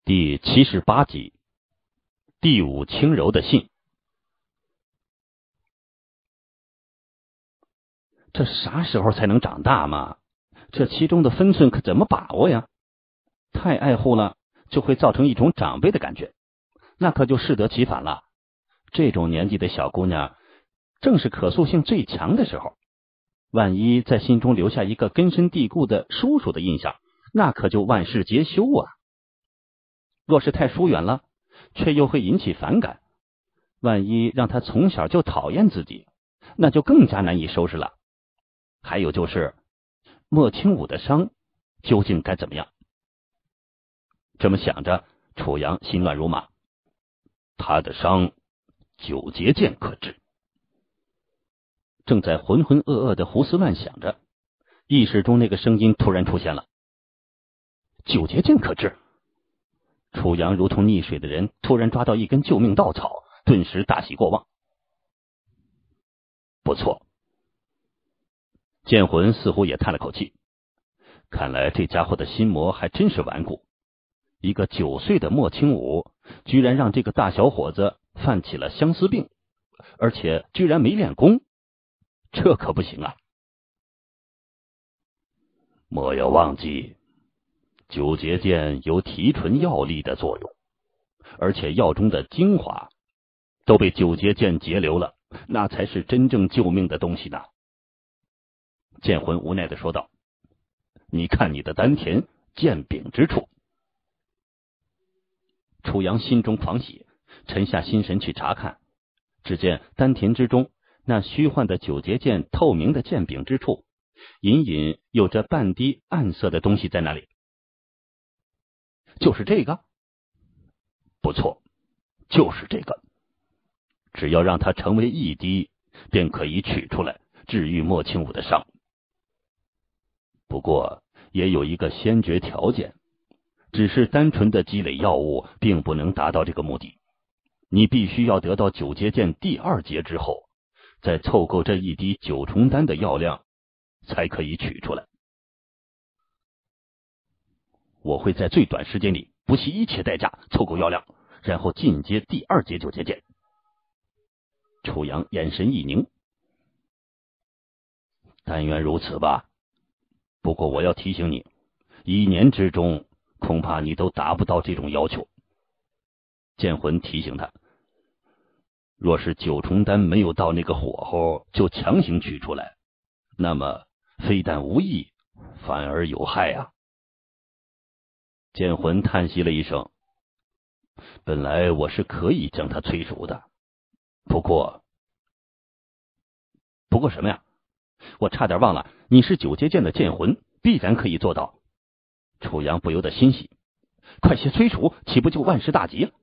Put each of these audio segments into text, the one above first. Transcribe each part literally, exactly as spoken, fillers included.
第七十八集，第五轻柔的信。这啥时候才能长大嘛？这其中的分寸可怎么把握呀？太爱护了，就会造成一种长辈的感觉，那可就适得其反了。这种年纪的小姑娘，正是可塑性最强的时候，万一在心中留下一个根深蒂固的叔叔的印象，那可就万事皆休啊。若是太疏远了，却又会引起反感，万一让他从小就讨厌自己，那就更加难以收拾了。还有就是莫清武的伤究竟该怎么样？这么想着，楚阳心乱如麻。他的伤九节剑可治。正在浑浑噩噩的胡思乱想着，意识中那个声音突然出现了。九节剑可治。楚阳如同溺水的人突然抓到一根救命稻草，顿时大喜过望。不错。剑魂似乎也叹了口气，看来这家伙的心魔还真是顽固。一个九岁的莫清武居然让这个大小伙子犯起了相思病，而且居然没练功，这可不行啊。莫要忘记，九节剑有提纯药力的作用，而且药中的精华都被九节剑截留了，那才是真正救命的东西呢。剑魂无奈地说道，你看你的丹田剑柄之处。楚阳心中狂喜，沉下心神去查看，只见丹田之中那虚幻的九节剑透明的剑柄之处，隐隐有着半滴暗色的东西在那里。就是这个？不错，就是这个。只要让它成为一滴，便可以取出来治愈莫清武的伤。不过也有一个先决条件，只是单纯的积累药物并不能达到这个目的，你必须要得到九节剑第二节之后，再凑够这一滴九重丹的药量，才可以取出来。我会在最短时间里不惜一切代价凑够药量，然后进阶第二节九节剑。楚阳眼神一凝，但愿如此吧。不过我要提醒你，一年之中恐怕你都达不到这种要求。剑魂提醒他，若是九重丹没有到那个火候就强行取出来，那么非但无益，反而有害啊。剑魂叹息了一声，本来我是可以将它催熟的，不过不过什么呀？我差点忘了，你是九节剑的剑魂，必然可以做到。楚阳不由得欣喜，快些催熟，岂不就万事大吉了？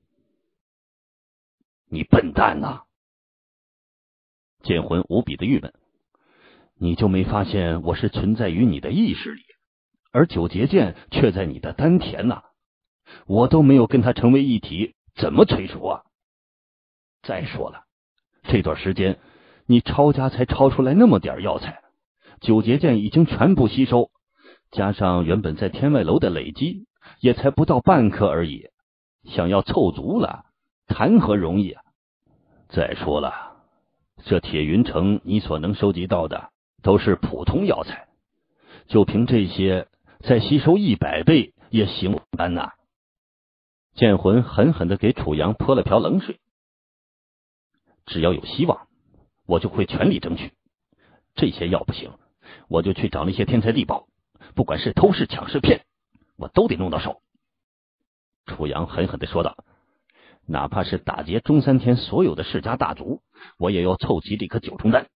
你笨蛋呐！剑魂无比的郁闷，你就没发现我是存在于你的意识里，而九节剑却在你的丹田呐、啊，我都没有跟它成为一体，怎么催熟啊？再说了，这段时间你抄家才抄出来那么点药材，九节剑已经全部吸收，加上原本在天外楼的累积，也才不到半颗而已，想要凑足了，谈何容易啊！再说了，这铁云城你所能收集到的都是普通药材，就凭这些，再吸收一百倍也行不安呐！剑魂狠狠地给楚阳泼了瓢冷水。只要有希望，我就会全力争取。这些药不行，我就去找那些天才地宝，不管是偷是抢是骗，我都得弄到手。楚阳狠狠地说道，哪怕是打劫中三天所有的世家大族，我也要凑齐这颗九重丹。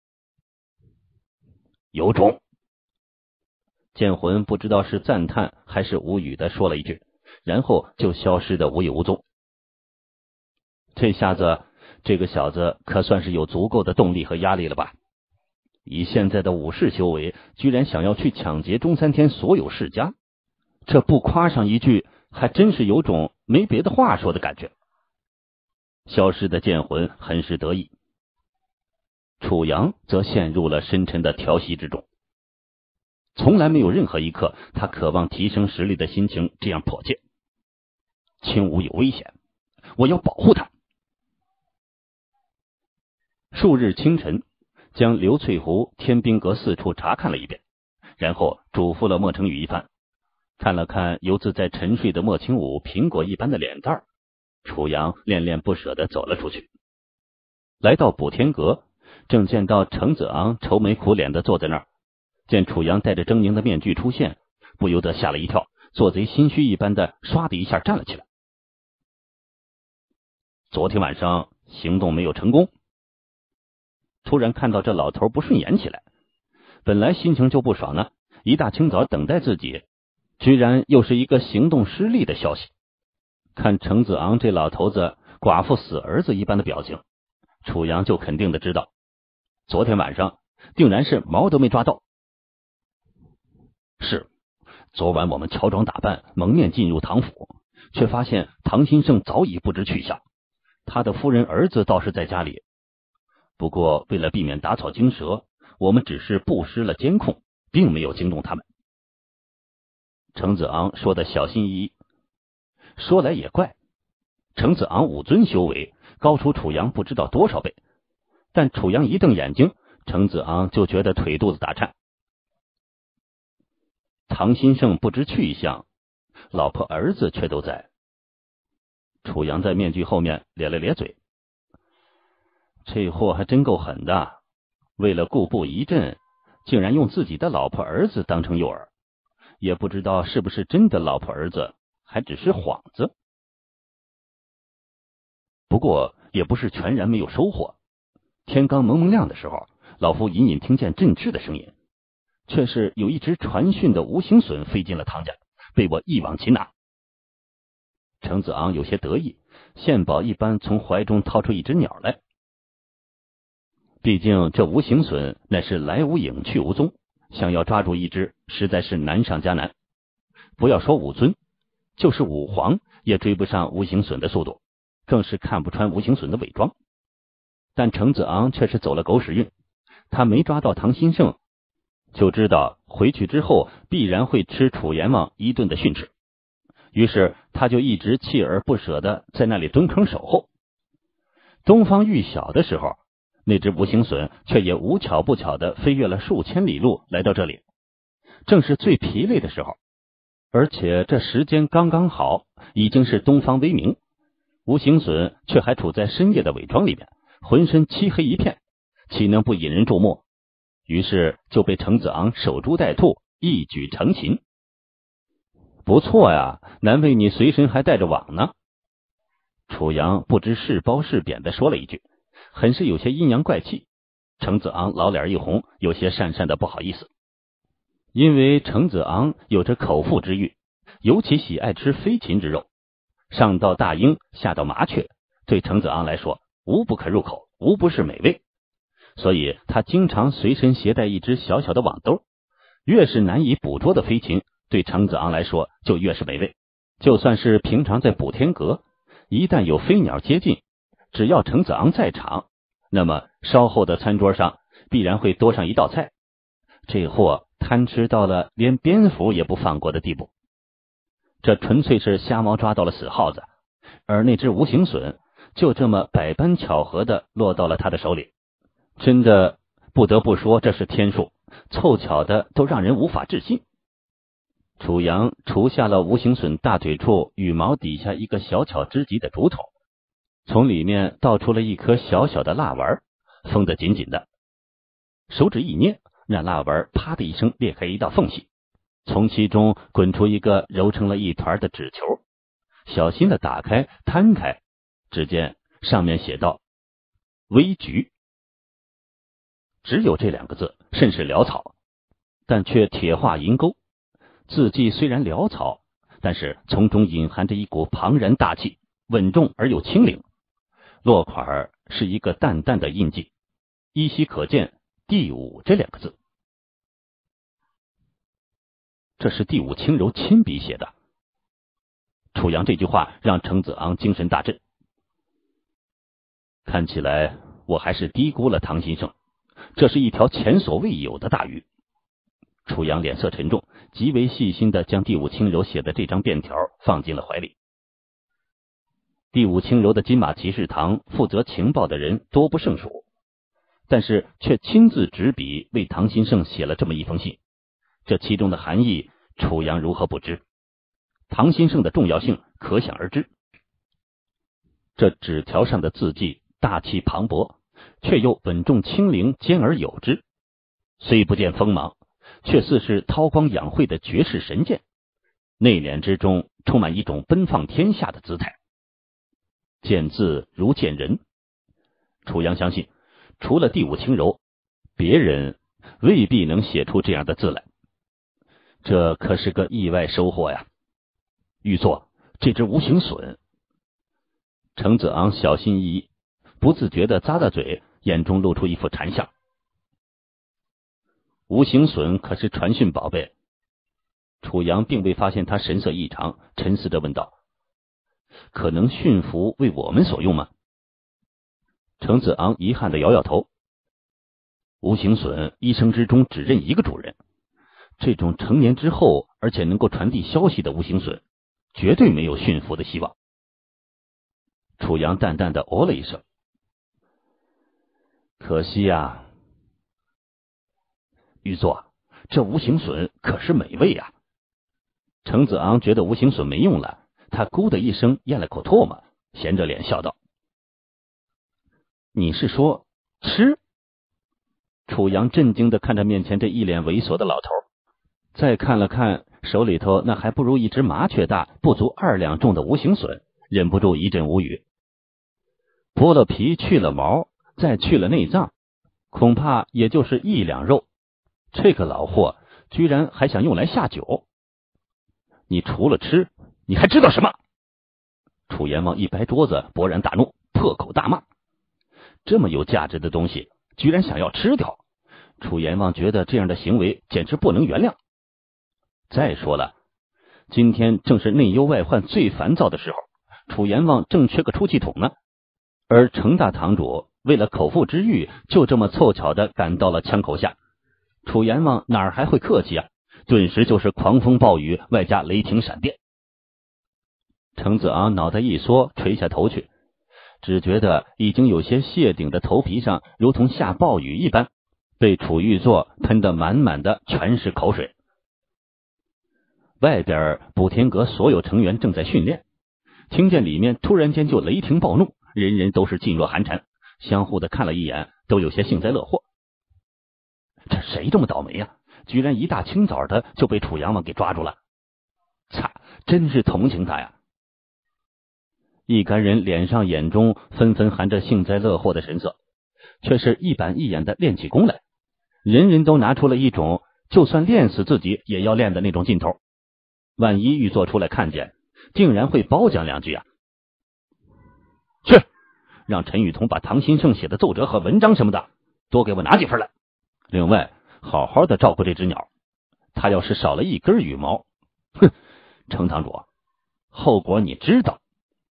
有种！剑魂不知道是赞叹还是无语的说了一句，然后就消失的无影无踪。这下子这个小子可算是有足够的动力和压力了吧？以现在的武士修为，居然想要去抢劫中三天所有世家，这不夸上一句，还真是有种没别的话说的感觉。消失的剑魂很是得意，楚阳则陷入了深沉的调息之中。从来没有任何一刻他渴望提升实力的心情这样迫切。 青武有危险，我要保护他。数日清晨，将刘翠湖、天兵阁四处查看了一遍，然后嘱咐了莫成宇一番，看了看游自在沉睡的莫清武苹果一般的脸蛋儿，楚阳恋恋不舍地走了出去。来到补天阁，正见到程子昂愁眉苦脸地坐在那儿，见楚阳戴着狰狞的面具出现，不由得吓了一跳，做贼心虚一般的唰的一下站了起来。昨天晚上行动没有成功。突然看到这老头不顺眼起来，本来心情就不爽呢，一大清早等待自己，居然又是一个行动失利的消息。看程子昂这老头子寡妇死儿子一般的表情，楚阳就肯定的知道，昨天晚上定然是毛都没抓到。是，昨晚我们乔装打扮蒙面进入唐府，却发现唐新胜早已不知去向，他的夫人儿子倒是在家里。不过为了避免打草惊蛇，我们只是布施了监控，并没有惊动他们。程子昂说的小心翼翼。说来也怪，程子昂武尊修为高出楚阳不知道多少倍，但楚阳一瞪眼睛，程子昂就觉得腿肚子打颤。唐新胜不知去向，老婆儿子却都在。楚阳在面具后面咧了咧嘴，这货还真够狠的，为了固步一阵，竟然用自己的老婆儿子当成诱饵，也不知道是不是真的老婆儿子，还只是幌子。不过也不是全然没有收获，天刚蒙蒙亮的时候，老夫隐隐听见振翅的声音，却是有一只传讯的无形隼飞进了唐家，被我一网擒拿。程子昂有些得意，献宝一般从怀中掏出一只鸟来。毕竟这无形隼乃是来无影去无踪，想要抓住一只实在是难上加难。不要说武尊，就是武皇也追不上无形隼的速度，更是看不穿无形隼的伪装。但程子昂却是走了狗屎运，他没抓到唐新胜，就知道回去之后必然会吃楚阎王一顿的训斥，于是他就一直锲而不舍的在那里蹲坑守候。东方玉晓的时候，那只无形隼却也无巧不巧的飞越了数千里路来到这里，正是最疲累的时候，而且这时间刚刚好，已经是东方微明，无形隼却还处在深夜的伪装里面，浑身漆黑一片，岂能不引人注目？于是就被程子昂守株待兔，一举成擒。不错呀，难为你随身还带着网呢。楚阳不知是褒是贬的说了一句，很是有些阴阳怪气。程子昂老脸一红，有些讪讪的不好意思。因为程子昂有着口腹之欲，尤其喜爱吃飞禽之肉，上到大鹰，下到麻雀，对程子昂来说无不可入口，无不是美味。所以他经常随身携带一只小小的网兜，越是难以捕捉的飞禽，对程子昂来说就越是美味。就算是平常在补天阁，一旦有飞鸟接近，只要程子昂在场，那么稍后的餐桌上必然会多上一道菜。这货贪吃到了连蝙蝠也不放过的地步，这纯粹是瞎猫抓到了死耗子，而那只无形隼就这么百般巧合的落到了他的手里。真的不得不说，这是天数，凑巧的都让人无法置信。楚阳除下了无形隼大腿处羽毛底下一个小巧之极的竹筒，从里面倒出了一颗小小的蜡丸，封得紧紧的。手指一捏，让蜡丸啪的一声裂开一道缝隙，从其中滚出一个揉成了一团的纸球，小心的打开摊开，只见上面写道微菊。只有这两个字，甚是潦草，但却铁画银钩。字迹虽然潦草，但是从中隐含着一股庞然大气，稳重而又轻灵。落款是一个淡淡的印记，依稀可见第五这两个字。这是第五轻柔亲笔写的。楚阳这句话让程子昂精神大振。看起来我还是低估了唐先生，这是一条前所未有的大鱼。楚阳脸色沉重，极为细心的将第五轻柔写的这张便条放进了怀里。 第五轻柔的金马骑士堂负责情报的人多不胜数，但是却亲自执笔为唐新胜写了这么一封信，这其中的含义，楚阳如何不知？唐新胜的重要性可想而知。这纸条上的字迹大气磅礴，却又稳重轻灵，兼而有之。虽不见锋芒，却似是韬光养晦的绝世神剑，内敛之中充满一种奔放天下的姿态。见字如见人，楚阳相信，除了第五轻柔，别人未必能写出这样的字来。这可是个意外收获呀！玉作，这只无形隼。程子昂小心翼翼，不自觉地咂咂嘴，眼中露出一副馋相。无形隼可是传讯宝贝。楚阳并未发现他神色异常，沉思着问道：可能驯服为我们所用吗？程子昂遗憾地摇摇头。无形隼一生之中只认一个主人，这种成年之后而且能够传递消息的无形隼，绝对没有驯服的希望。楚阳淡淡的哦了一声，可惜呀。玉作，这无形隼可是美味呀。程子昂觉得无形隼没用了，他咕的一声咽了口唾沫，闲着脸笑道：你是说吃？楚阳震惊地看着面前这一脸猥琐的老头，再看了看手里头那还不如一只麻雀大、不足二两重的无形隼，忍不住一阵无语。剥了皮，去了毛，再去了内脏，恐怕也就是一两肉。这个老货居然还想用来下酒！你除了吃，你还知道什么？楚阎王一拍桌子，勃然大怒，破口大骂：这么有价值的东西，居然想要吃掉！楚阎王觉得这样的行为简直不能原谅。再说了，今天正是内忧外患最烦躁的时候，楚阎王正缺个出气筒呢。而程大堂主为了口腹之欲，就这么凑巧的赶到了枪口下，楚阎王哪儿还会客气啊？顿时就是狂风暴雨，外加雷霆闪电。程子昂脑袋一缩，垂下头去，只觉得已经有些谢顶的头皮上如同下暴雨一般，被楚玉作喷得满满的全是口水。外边补天阁所有成员正在训练，听见里面突然间就雷霆暴怒，人人都是噤若寒蝉，相互的看了一眼，都有些幸灾乐祸。这谁这么倒霉呀、啊？居然一大清早的就被楚阳王给抓住了！擦，真是同情他呀！一干人脸上眼中纷纷含着幸灾乐祸的神色，却是一板一眼的练起功来，人人都拿出了一种就算练死自己也要练的那种劲头。万一玉作出来看见，竟然会褒奖两句啊！去，让陈雨桐把唐新胜写的奏折和文章什么的多给我拿几份来。另外，好好的照顾这只鸟，它要是少了一根羽毛，哼，程堂主，后果你知道。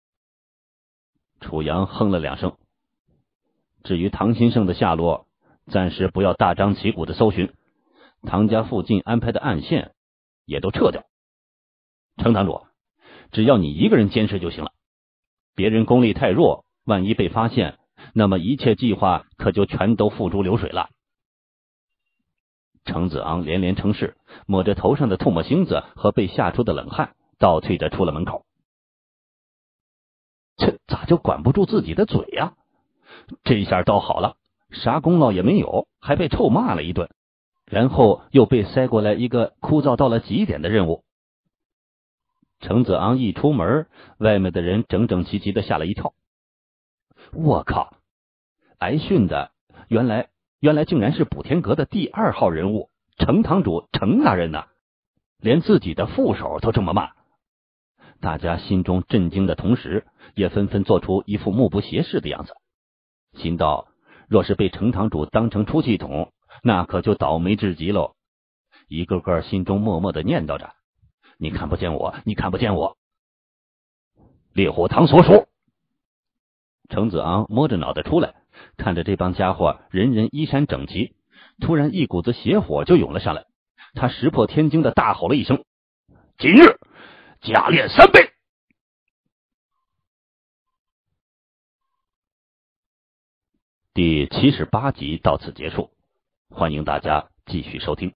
楚阳哼了两声。至于唐新胜的下落，暂时不要大张旗鼓的搜寻，唐家附近安排的暗线也都撤掉。程堂主，只要你一个人监视就行了，别人功力太弱，万一被发现，那么一切计划可就全都付诸流水了。程子昂连连称是，抹着头上的唾沫星子和被吓出的冷汗，倒退着出了门口。这咋就管不住自己的嘴呀、啊？这下倒好了，啥功劳也没有，还被臭骂了一顿，然后又被塞过来一个枯燥到了极点的任务。程子昂一出门，外面的人整整齐齐的吓了一跳。我靠，挨训的原来原来竟然是补天阁的第二号人物程堂主程大人呐、啊！连自己的副手都这么骂。大家心中震惊的同时，也纷纷做出一副目不斜视的样子，心道若是被程堂主当成出气筒，那可就倒霉至极喽。一个个心中默默的念叨着：你看不见我，你看不见我。烈火堂所属。程子昂摸着脑袋出来，看着这帮家伙人人衣衫整齐，突然一股子邪火就涌了上来，他石破天惊的大吼了一声：今日加练三倍！ 第七十八集到此结束，欢迎大家继续收听。